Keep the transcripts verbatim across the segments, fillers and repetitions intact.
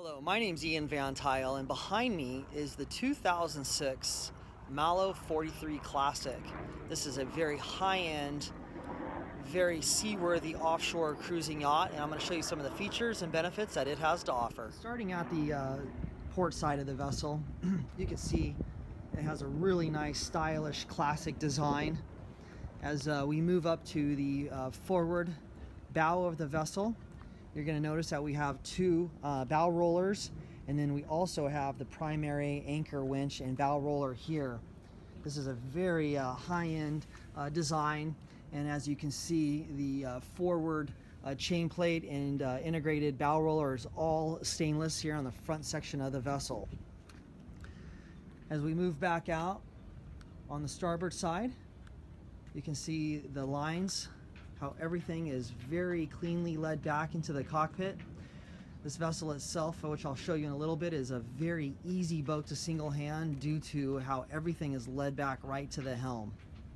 Hello, my name's Ian Van Tuyl, and behind me is the two thousand six Malo forty-three Classic. This is a very high-end, very seaworthy offshore cruising yacht, and I'm going to show you some of the features and benefits that it has to offer. Starting at the uh, port side of the vessel, you can see it has a really nice, stylish, classic design. As uh, we move up to the uh, forward bow of the vessel, you're going to notice that we have two uh, bow rollers, and then we also have the primary anchor winch and bow roller here. This is a very uh, high-end uh, design, and as you can see, the uh, forward uh, chain plate and uh, integrated bow roller is all stainless here on the front section of the vessel. As we move back out on the starboard side, you can see the lines, how everything is very cleanly led back into the cockpit. This vessel itself, which I'll show you in a little bit, is a very easy boat to single hand due to how everything is led back right to the helm.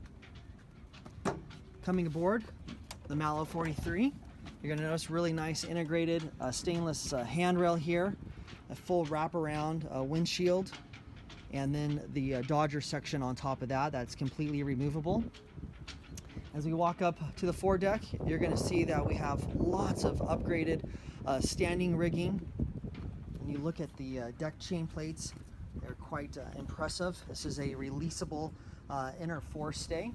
Coming aboard the Malo forty-three, you're going to notice really nice integrated uh, stainless uh, handrail here, a full wraparound uh, windshield, and then the uh, Dodger section on top of that that's completely removable. As we walk up to the foredeck, you're going to see that we have lots of upgraded uh, standing rigging. When you look at the uh, deck chain plates, they're quite uh, impressive. This is a releasable uh, inner forestay,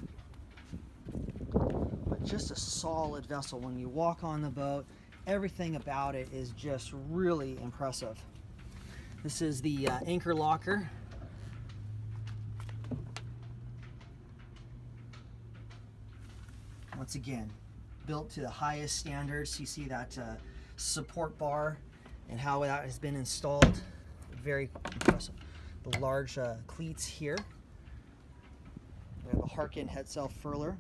but just a solid vessel. When you walk on the boat, everything about it is just really impressive. This is the uh, anchor locker. Once again, built to the highest standards. You see that uh, support bar and how that has been installed. Very impressive. The large uh, cleats here. We have a Harkin head sail furler.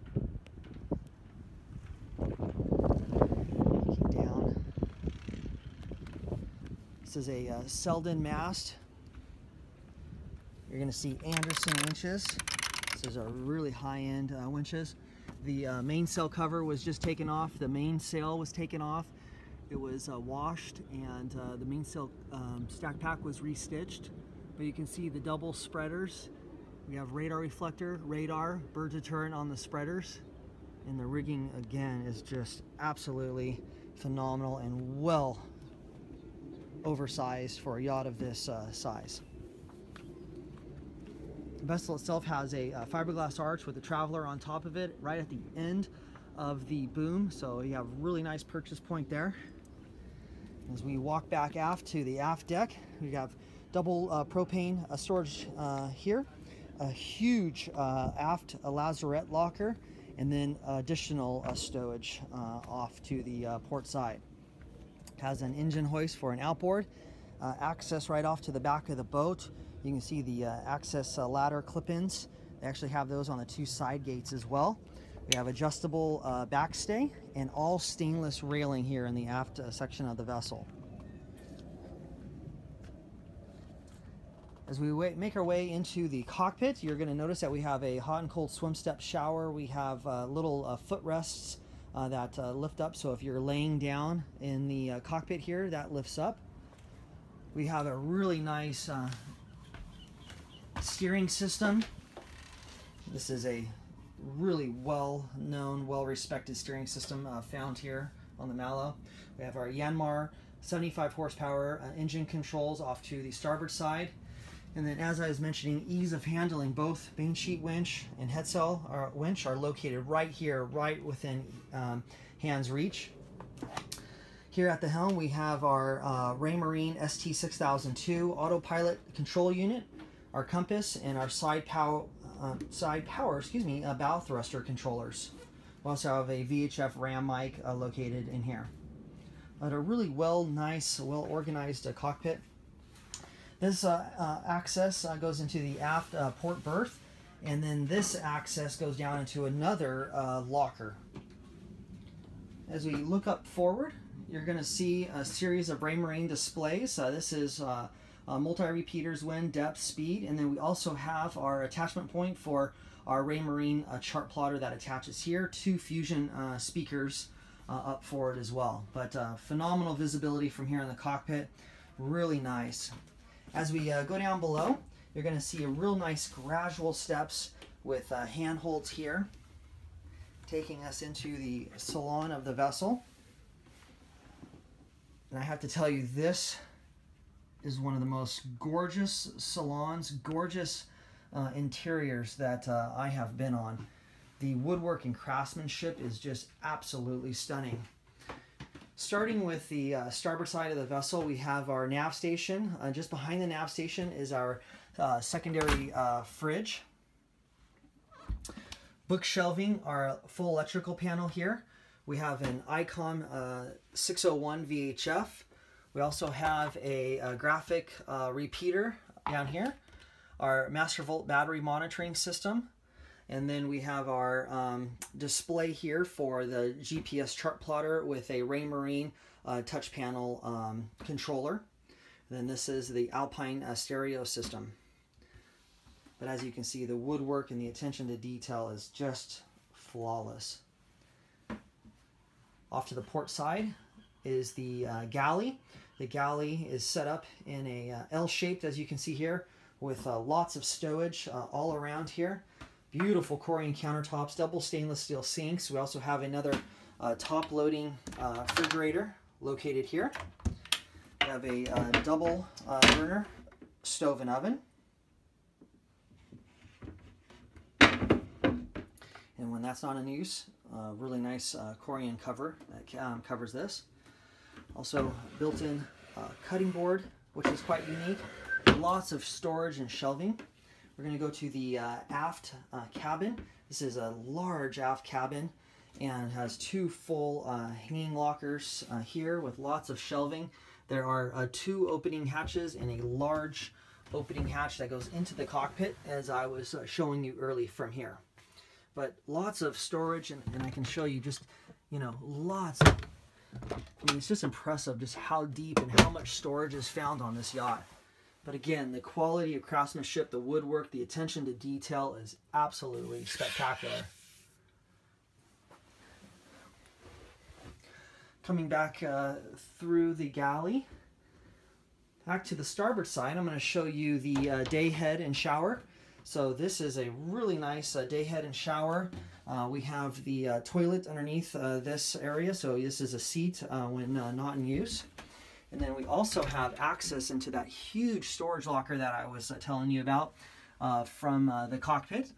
Looking down. This is a uh, Selden mast. You're going to see Anderson winches. This is a really high-end uh, winches. The uh, mainsail cover was just taken off. The mainsail was taken off. It was uh, washed, and uh, the mainsail um, stack pack was restitched. But you can see the double spreaders. We have radar reflector, radar, bird deterrent on the spreaders. And the rigging, again, is just absolutely phenomenal and well oversized for a yacht of this uh, size. The vessel itself has a uh, fiberglass arch with a traveler on top of it right at the end of the boom, so you have a really nice purchase point there. As we walk back aft to the aft deck, we have double uh, propane uh, storage uh, here, a huge uh, aft a lazarette locker, and then additional uh, stowage uh, off to the uh, port side. It has an engine hoist for an outboard, uh, access right off to the back of the boat. You can see the uh, access uh, ladder clip-ins. They actually have those on the two side gates as well. We have adjustable uh, backstay and all stainless railing here in the aft uh, section of the vessel. As we wait, make our way into the cockpit, you're going to notice that we have a hot and cold swim step shower. We have uh, little uh, footrests uh, that uh, lift up, so if you're laying down in the uh, cockpit here, that lifts up. We have a really nice uh, steering system. This is a really well-known, well-respected steering system uh, found here on the Malo. We have our Yanmar seventy-five horsepower uh, engine controls off to the starboard side. And then, as I was mentioning, ease of handling. Both main sheet winch and head sail are, winch are located right here, right within um, hand's reach. Here at the helm, we have our uh, Raymarine S T six thousand two autopilot control unit, our compass, and our side power, uh, side power, excuse me, uh, bow thruster controllers. We also have a V H F RAM mic uh, located in here. But a really well, nice, well organized uh, cockpit. This uh, uh, access uh, goes into the aft uh, port berth, and then this access goes down into another uh, locker. As we look up forward, you're going to see a series of Raymarine displays. Uh, this is uh, uh, multi-repeaters, wind, depth, speed, and then we also have our attachment point for our Raymarine uh, chart plotter that attaches here. Two Fusion uh, speakers uh, up forward as well. But uh, phenomenal visibility from here in the cockpit. really nice. As we uh, go down below, you're going to see a real nice gradual steps with uh, handholds here, taking us into the salon of the vessel. And I have to tell you, this is one of the most gorgeous salons, gorgeous uh, interiors that uh, I have been on. The woodwork and craftsmanship is just absolutely stunning. Starting with the uh, starboard side of the vessel, we have our nav station. Uh, just behind the nav station is our uh, secondary uh, fridge. Book shelving, our full electrical panel here. We have an Icon uh, six oh one V H F. We also have a, a graphic uh, repeater down here. Our Master Volt battery monitoring system. And then we have our um, display here for the G P S chart plotter with a Raymarine uh, touch panel um, controller. And then this is the Alpine uh, stereo system. But as you can see, the woodwork and the attention to detail is just flawless. Off to the port side is the uh, galley. The galley is set up in a uh, L-shaped, as you can see here, with uh, lots of stowage uh, all around here. Beautiful Corian countertops, double stainless steel sinks. We also have another uh, top-loading uh, refrigerator located here. We have a uh, double uh, burner stove and oven. And when that's not in use, uh, really nice uh, Corian cover that um, covers this. Also built-in uh, cutting board, which is quite unique. Lots of storage and shelving. We're going to go to the uh, aft uh, cabin. This is a large aft cabin and has two full uh, hanging lockers uh, here with lots of shelving. There are uh, two opening hatches and a large opening hatch that goes into the cockpit, as I was uh, showing you early from here. But lots of storage, and, and I can show you just, you know, lots. Of, I mean, it's just impressive just how deep and how much storage is found on this yacht. But again, the quality of craftsmanship, the woodwork, the attention to detail is absolutely spectacular. Coming back uh, through the galley, back to the starboard side, I'm going to show you the uh, day head and shower. So this is a really nice uh, day head and shower. Uh, we have the uh, toilet underneath uh, this area, so this is a seat uh, when uh, not in use. And then we also have access into that huge storage locker that I was uh, telling you about uh, from uh, the cockpit.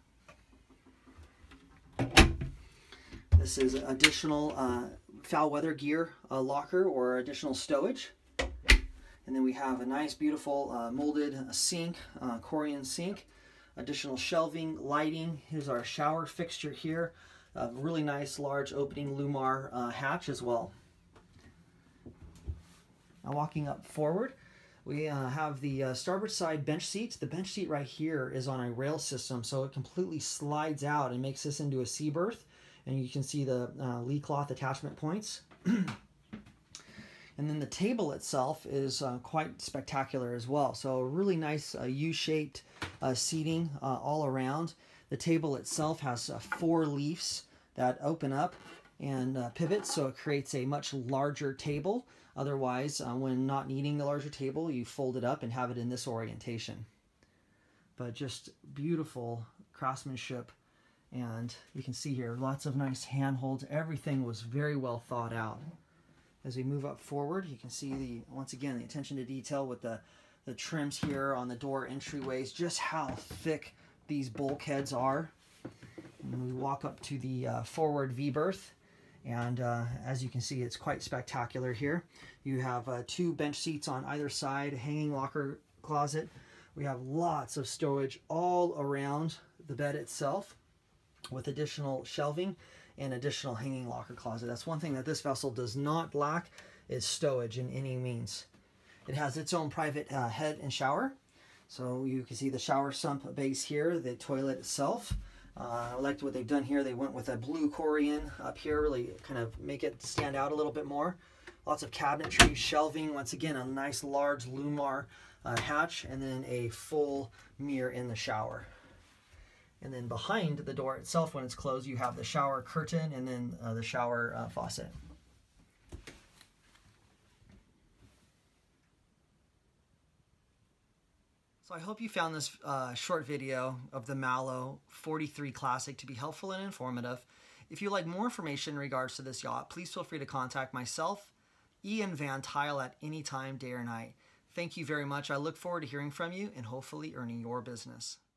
This is additional uh, foul weather gear uh, locker or additional stowage. And then we have a nice, beautiful uh, molded sink, uh, Corian sink, additional shelving, lighting. Here's our shower fixture here. A really nice, large opening Lumar uh, hatch as well. Now walking up forward, we uh, have the uh, starboard side bench seat. The bench seat right here is on a rail system, so it completely slides out and makes this into a sea berth. And you can see the uh, lee cloth attachment points. And then the table itself is uh, quite spectacular as well. So a really nice uh, U-shaped uh, seating uh, all around. The table itself has uh, four leaves that open up and uh, pivot, so it creates a much larger table. Otherwise, uh, when not needing the larger table, you fold it up and have it in this orientation. But just beautiful craftsmanship, and you can see here lots of nice handholds. Everything was very well thought out. As we move up forward, you can see the once again the attention to detail with the the trims here on the door entryways, just how thick these bulkheads are. And we walk up to the uh, forward V berth. And uh, as you can see, it's quite spectacular here. You have uh, two bench seats on either side, hanging locker closet. We have lots of storage all around the bed itself with additional shelving and additional hanging locker closet. That's one thing that this vessel does not lack, is stowage in any means. It has its own private uh, head and shower. So you can see the shower sump base here, the toilet itself. Uh, I liked what they've done here. They went with a blue Corian up here, really kind of make it stand out a little bit more. Lots of cabinetry, shelving, once again a nice large Lumar uh, hatch, and then a full mirror in the shower. And then behind the door itself, when it's closed, you have the shower curtain and then uh, the shower uh, faucet. So I hope you found this uh, short video of the Malo forty-three Classic to be helpful and informative. If you'd like more information in regards to this yacht, please feel free to contact myself, Ian Van Tuyl, at any time, day or night. Thank you very much. I look forward to hearing from you and hopefully earning your business.